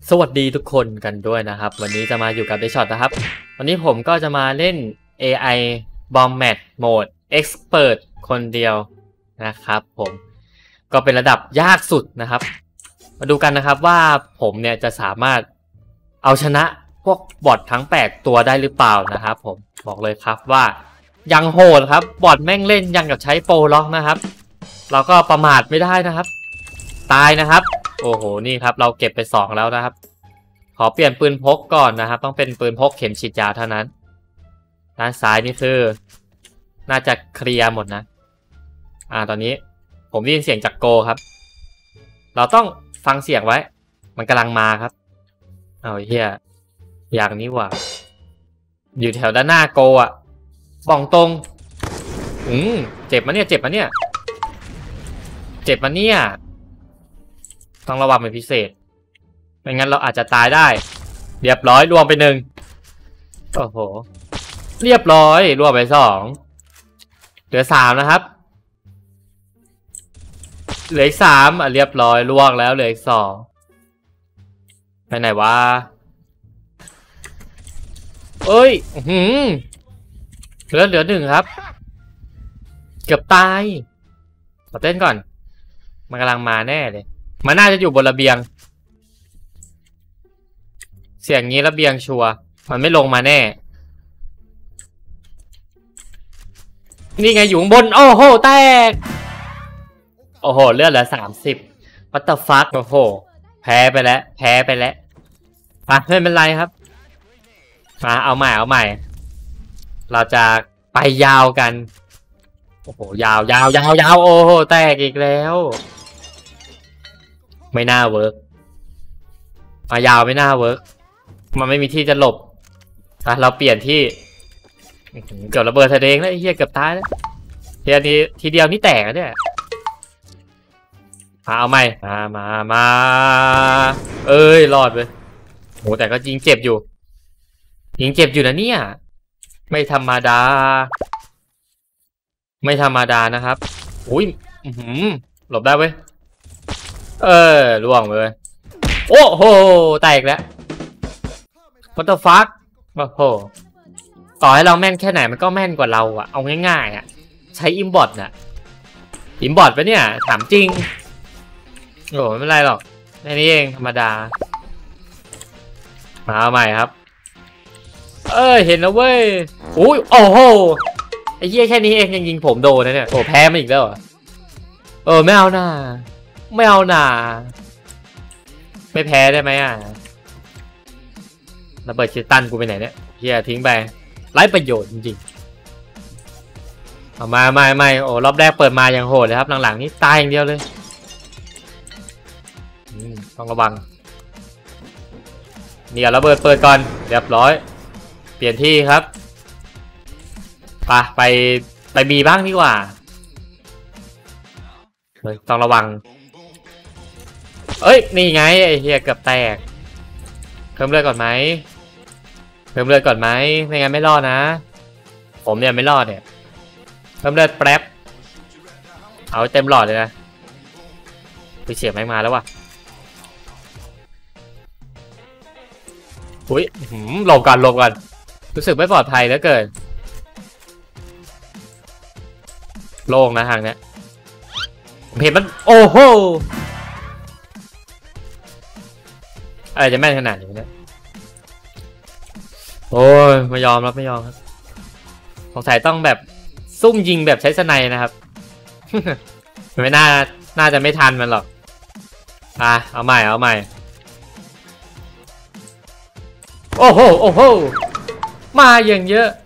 สวัสดีทุกคนกันด้วยนะครับวันนี้จะมาอยู่กับ Deadshot นะครับวันนี้ผมก็จะมาเล่น AI Bomb Mode Expert คนเดียวนะครับผมก็เป็นระดับยากสุดนะครับมาดูกันนะครับว่าผมเนี่ยจะสามารถเอาชนะพวกบอททั้ง8ตัวได้หรือเปล่านะครับผมบอกเลยครับว่ายังโหดครับบอทแม่งเล่นยังกับใช้โปรล็อกนะครับเราก็ประมาทไม่ได้นะครับตายนะครับโอ้โหนี่ครับเราเก็บไป2แล้วนะครับขอเปลี่ยนปืนพกก่อนนะครับต้องเป็นปืนพกเข็มฉีดยาเท่านั้นด้านซ้ายนี่คือน่าจะเคลียร์หมดนะตอนนี้ผมได้ยินเสียงจากโกครับเราต้องฟังเสียงไว้มันกำลังมาครับเอาเฮียอย่างนี้ว่ะอยู่แถวด้านหน้าโกอ่ะป่องตรงเจ็บมาเนี่ยเจ็บมาเนี่ยเจ็บมาเนี่ยต้องระวังเป็นพิเศษไม่งั้นเราอาจจะตายได้เรียบร้อยรวมไป1โอ้โหเรียบร้อยรวมไป2เหลือ3นะครับเหลืออีก3เรียบร้อยล่วงแล้วเหลืออีก2ไปไหนวะเอ้ยเหลือ1ครับเกือบตายขอเต้นก่อนมันกำลังมาแน่เลยมันน่าจะอยู่บนระเบียงเสียงนี้ระเบียงชัวร์มันไม่ลงมาแน่นี่ไงอยู่บนโอ้โหแตกโอ้โหเลือดเหลือ30 What the fuck โอ้โหแพ้ไปแล้วไม่เป็นไรครับมาเอาใหม่เราจะไปยาวกันโอ้โหยาวโอ้โหแตกอีกแล้วไม่น่าเวิร์กมายาวไม่น่าเวิร์กมันไม่มีที่จะหลบเราเปลี่ยนที่เกือบระเบิดทะเลงแล้วไอ้เหี้ยเกือบตายแล้วทีเดียวนี่แตกแล้วเนี่ยเอาใหม่มาเอ้ยรอดเว้ยโหแต่ก็ยิงเจ็บอยู่นะเนี่ยไม่ธรรมดานะครับอุ้ยหลบได้เว้ยล่วงเลยโอ้โหแตกแล้ว What the fuck โอ้โหต่อให้เราแม่นแค่ไหนมันก็แม่นกว่าเราอะเอาง่ายๆอะใช้อิมบอทน่ะอิมบอทปะเนี่ยถามจริงโอ้ไม่เป็นไรหรอกแค่นี้เองธรรมดามาใหม่ครับเห็นแล้วเว้ยอุ้ยโอ้โหไอ้เหี้ยแค่นี้เองยังยิงผมโดนนะเนี่ยโอ้แพ้มาอีกแล้วเหรอไม่เอาหน่าไม่แพ้ได้ไหมระเบิดคิสตันกูไปไหนเนี่ยเฮียทิ้งไปไร้ประโยชน์จริงๆเอามาไม่โอ้รอบแรกเปิดมาอย่างโหดเลยครับหลังๆนี่ตายอย่างเดียวเลยต้องระวังเนี่ยระเบิดเปิดก่อนเรียบร้อยเปลี่ยนที่ครับไปบีบ้างดีกว่าต้องระวังนี่ไงไอ้เฮียเกือบแตกเพิ่มเลือดก่อนไหมไม่งั้นไม่รอดนะผมเนี่ยไม่รอดเนี่ยเพิ่มเลือดแป๊บเอาเต็มหลอดเลยนะไปเสียบแม่งมาแล้ววะอุ้ยหลบกันรู้สึกไม่ปลอดภัยเหลือเกินโล่งนะทางเนี้ยเห็นมันโอ้โหอะไรจะแม่นขนาดนี้เนี่ยโอ้ยไม่ยอมครับสงสัยต้องแบบซุ่มยิงแบบใช้สไนนะครับ ไม่น่าจะไม่ทันมันหรอกเอาใหม่โอ้โหมาอย่างเยอะ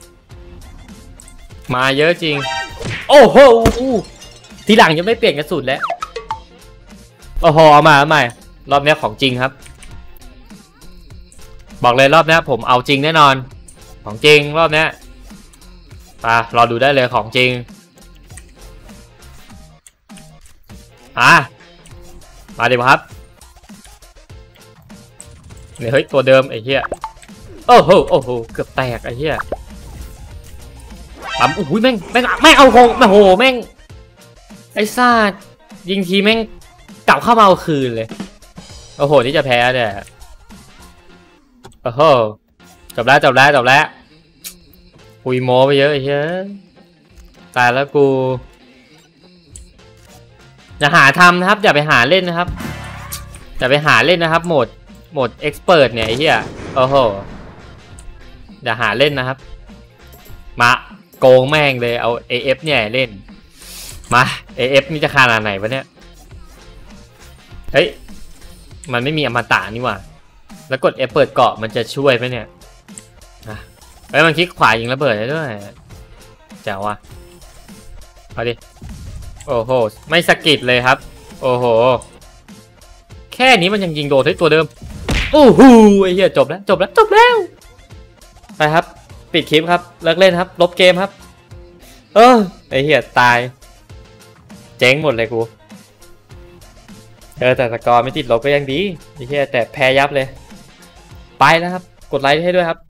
จริงโอ้โหทีหลังยังไม่เปลี่ยนกระสุนแล้วโอ้โหเอาใหม่รอบนี้ของจริงครับบอกเลยรอบนี้ผมเอาจริงแน่นอนของจริงรอบนี้รอดูได้เลยของจริงมาดิครับเนี่ยเฮ้ยตัวเดิมไอ้เหี้ยโอ้โหเกือบแตกไอ้เหี้ยปั๊มโอ้โหแม่งเอาโอ้โหแม่งไอ้ซ่ายิงทีแม่งกลับเข้ามาเอาคืนเลยโอ้โหที่จะแพ้เนี่ยโอ้โหจบแล้วคุยโม้ไปเยอะเฮ้ยตายแล้วกูอย่าหาทำนะครับอย่าไปหาเล่นนะครับโหมดเอ็กซ์เพิร์เนี่ยไอ้เหี้ยโอ้โหอย่าหาเล่นนะครับมาโกงแม่งเลยเอา AF เนี่ยเล่นมา AF นี่จะขนาดไหนวะเนี่ยเฮ้ยมันไม่มีอมตะนี่หว่าแล้วกด F เปิดเกาะมันจะช่วยไหมเนี่ยเฮ้ยมันคลิกขวายิงระเบิดได้ด้วยแจ๋วว่ะเอาดิโอ้โหไม่สะกิดเลยครับโอ้โหแค่นี้มันยังยิงโดนที่ตัวเดิมโอ้โหไอ้เหี้ยจบแล้วไปครับปิดคลิปครับเลิกเล่นครับลบเกมครับไอ้เหี้ยตายเจ๊งหมดเลยกูแต่สกอร์ไม่ติดลบก็ยังดีไอ้เหี้ยแต่แพ้ยับเลยไปแล้วครับกดไลค์ให้ด้วยครับ